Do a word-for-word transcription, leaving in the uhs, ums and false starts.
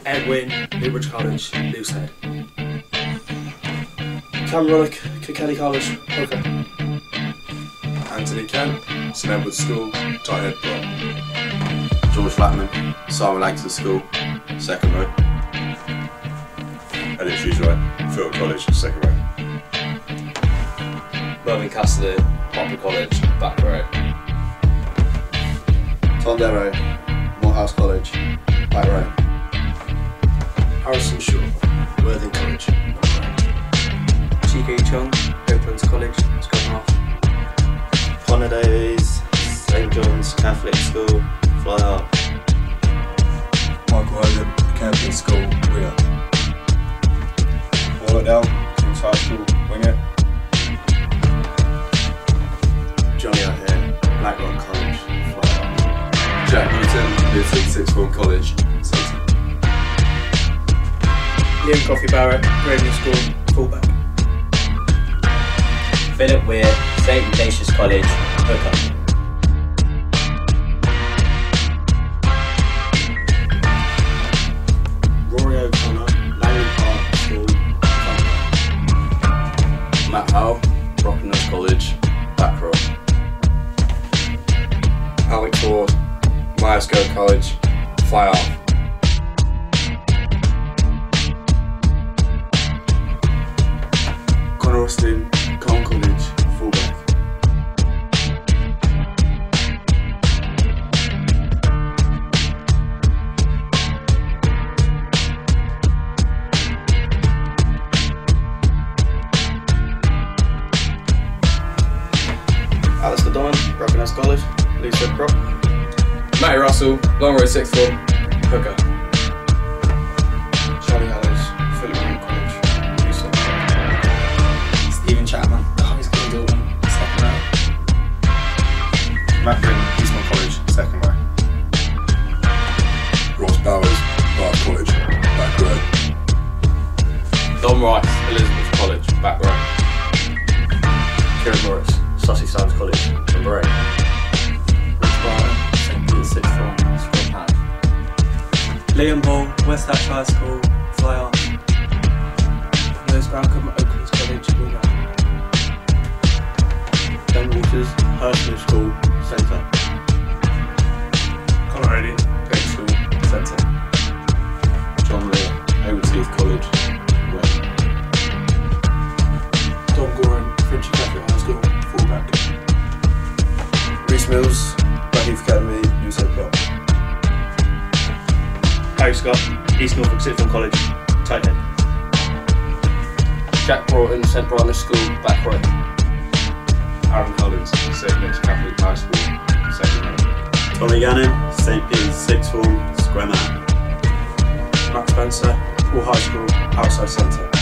Edwin, Newbridge College, Loosehead. Cam Ruddock, Kilkenny College, Hooker. Anthony Kent, St Edward's School, Tighthead Pro. George Flatman, Simon Langton School, second row. Elliot Shoeswright, Phil College, second row. Mervyn Cassidy, Poplar College, back row. Tom Darrow, Morehouse College, back row. Harrison Shaw, Worthing College, back row. T K Chung, Oaklands College, scrum half. Connor Davies, Saint John's Catholic School, fly half. Michael Hogan, Campion School, winger. Warlock Down, King's High School, winger. Johnny out here, Blackrock College, fly half. Jack Newton, Newton Sixth Form College, centre. Liam Coffey Barrett, Raven School, fullback. Philip Weir, Saint Ignatius College, hooker. Rory O'Connor, Langley Park School, front row. Matt Howe, Brockenhurst College, back row. Alex Ward, Myerscough College, fly half. Connor Austin, Colne College, fullback. Alistair Dunn, Brockenhurst College, Loosehead Prop. Matty Russell, Long Road Sixth Form, hooker. Charlie Hallis, Philip Green College, Loosehead. Stephen Chapman, Harvey's College, Alton, second row. Matt Green, Eastman College, second row. Ross Bowers, Bath College, back row. Dom Rice, Elizabeth College, back row. Kieran Morris, Sussex Times College, number eight. Rich Barton, Saint Peter's Sixth Form, scrum half. Liam Hall, West Hatch High School, fly half. Lewis Malcolm, Oaklands College, winger. Dan Waters, Hurstmoor School, centre. Connor O'Neill, Page School, centre. John Lear, Hayward Heath College, wing. Tom Goran, Finchley Catholic High School, fullback. Reece Mills, Blackheath Academy, Loosehead Prop. Harry Scott, East Norfolk Sixth Form College, tight head. Jack Broughton, Saint Bernard's School, back row. Aaron Collins, Saint Nick's Catholic High School, second row. Tommy Gannon, Saint Peter's Sixth Form, scrum half. Matt Spencer, Poole High School, outside centre.